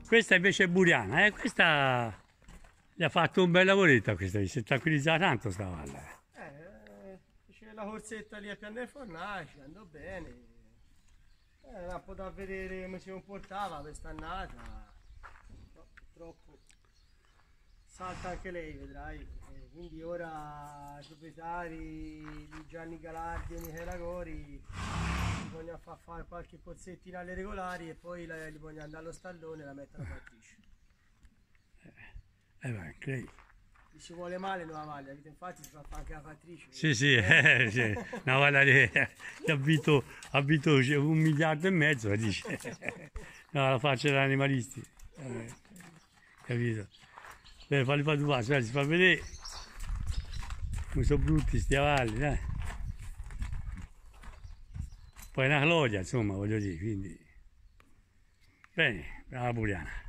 Questa invece è buriana, questa gli ha fatto un bel lavoretto, questa si è tranquillizzata tanto sta valle. C'è la corsetta lì a Pian delle Fornaci, andò bene. Era un po' da vedere come si comportava quest'annata. No, purtroppo salta anche lei, vedrai. Quindi ora i proprietari di Gianni Galardi e Michela Gori bisogna far fare qualche corsettina alle regolari e poi li bisogna andare allo stallone e la mettere a fattrice. Lei. Ci vuole male una maglia, infatti si fa fare anche la fattrice. Sì, sì, una maglia che ha vinto 1,5 miliardi, dice. No, la faccia degli animalisti. Capito? Beh, falli fare due passi, si fa vedere come sono brutti sti cavalli, dai. Poi è una gloria, insomma, voglio dire, quindi. Bene, brava Buriana.